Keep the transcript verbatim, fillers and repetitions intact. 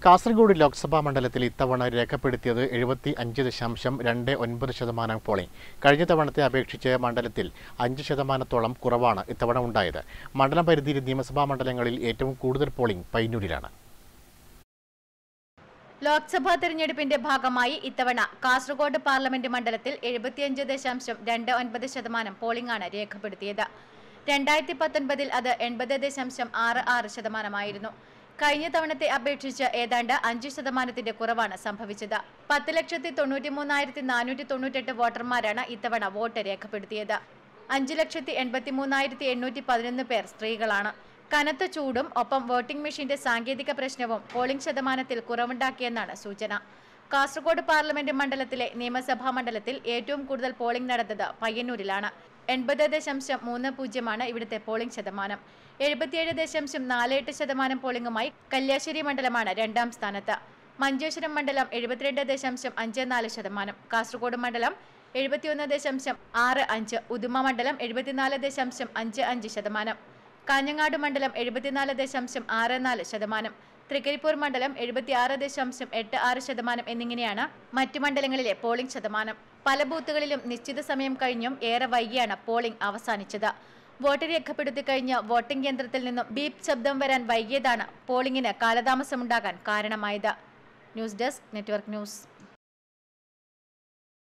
കാസർഗോഡ് ലോക്സഭാ മണ്ഡലത്തിൽ ഇത്തവണ രേഖപ്പെടുത്തിയത് എഴുപത്തി അഞ്ച് ദശാംശം രണ്ട് ഒൻപത് ശതമാനം പോളിംഗ്. കഴിഞ്ഞ തവണത്തെ അപേക്ഷിച്ച് മണ്ഡലത്തിൽ അഞ്ച് ശതമാനത്തോളം കുറവാണ് ഇത്തവണ ഉണ്ടായത്. മണ്ഡലം പരിധിയിൽ നിയമസഭാ മണ്ഡലങ്ങളിൽ ഏറ്റവും കൂടുതൽ പോളിംഗ് പയ്യന്നൂരിലാണ്. ലോക്സഭാ തെരഞ്ഞെടുപ്പിന്റെ ഭാഗമായി ഇത്തവണ കാസർഗോഡ് പാർലമെന്റ് മണ്ഡലത്തിൽ എഴുപത്തിയഞ്ച് ദശാംശം രണ്ട് ഒൻപത് ശതമാനം പോളിംഗാണ് രേഖപ്പെടുത്തിയത്. രണ്ടായിരത്തി പത്തൊൻപതിൽ അത് എൺപത് ദശാംശം ആറ് ആറ് ശതമാനമായിരുന്നു. കഴിഞ്ഞ തവണത്തെ അപേക്ഷിച്ച് ഏതാണ്ട് അഞ്ച് ശതമാനത്തിന്റെ കുറവാണ് സംഭവിച്ചത്. പത്ത് ലക്ഷത്തി തൊണ്ണൂറ്റി മൂന്നായിരത്തി നാനൂറ്റി തൊണ്ണൂറ്റെട്ട് വോട്ടർമാരാണ് ഇത്തവണ വോട്ട് രേഖപ്പെടുത്തിയത്. അഞ്ച് ലക്ഷത്തി എൺപത്തി മൂന്നായിരത്തി എണ്ണൂറ്റി പതിനൊന്ന് പേർ സ്ത്രീകളാണ്. കനത്ത ചൂടും ഒപ്പം വോട്ടിംഗ് മെഷീന്റെ സാങ്കേതിക പ്രശ്നവും പോളിംഗ് ശതമാനത്തിൽ കുറവുണ്ടാക്കിയെന്നാണ് സൂചന. കാസർഗോഡ് പാർലമെന്റ് മണ്ഡലത്തിലെ നിയമസഭാ മണ്ഡലത്തിൽ ഏറ്റവും കൂടുതൽ പോളിംഗ് നടന്നത് പയ്യന്നൂരിലാണ്. എൺപത് ദശാംശം മൂന്ന് പൂജ്യമാണ് ഇവിടുത്തെ പോളിംഗ് ശതമാനം. എഴുപത്തിയേഴ് ദശാംശം നാല് എട്ട് ശതമാനം പോളിംഗുമായി കല്യാശ്ശേരി മണ്ഡലമാണ് രണ്ടാം സ്ഥാനത്ത്. മഞ്ചേശ്വരം മണ്ഡലം എഴുപത്തിരണ്ട് ദശാംശം അഞ്ച് നാല് ശതമാനം, കാസർഗോഡ് മണ്ഡലം എഴുപത്തിയൊന്ന് ദശാംശം ആറ് അഞ്ച്, ഉദുമ മണ്ഡലം എഴുപത്തിനാല് ദശാംശം അഞ്ച് അഞ്ച് ശതമാനം, കാഞ്ഞങ്ങാട് മണ്ഡലം എഴുപത്തിനാല് ദശാംശം ആറ് നാല് ശതമാനം, തൃക്കരിപ്പൂർ മണ്ഡലം എഴുപത്തിയാറ് ദശാംശം എട്ട് ആറ് ശതമാനം എന്നിങ്ങനെയാണ് മറ്റു മണ്ഡലങ്ങളിലെ പോളിംഗ് ശതമാനം. പല ബൂത്തുകളിലും നിശ്ചിത സമയം കഴിഞ്ഞും ഏറെ വൈകിയാണ് പോളിംഗ് അവസാനിച്ചത്. വോട്ട് രേഖപ്പെടുത്തി കഴിഞ്ഞ വോട്ടിംഗ് യന്ത്രത്തിൽ നിന്നും ബീപ് ശബ്ദം വരാൻ വൈകിയതാണ് പോളിംഗിന് കാലതാമസമുണ്ടാകാൻ കാരണമായത്. News desk, network news.